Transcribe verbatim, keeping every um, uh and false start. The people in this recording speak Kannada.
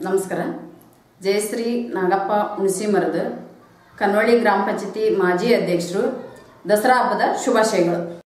ನಮಸ್ಕಾರ. ಜಯಶ್ರೀ ನಾಗಪ್ಪ ಹುಣಸಿಮರದ ಕನ್ನೋಳಿ ಗ್ರಾಮ ಪಂಚಾಯತಿ ಮಾಜಿ ಅಧ್ಯಕ್ಷರು. ದಸರಾ ಹಬ್ಬದ ಶುಭಾಶಯಗಳು.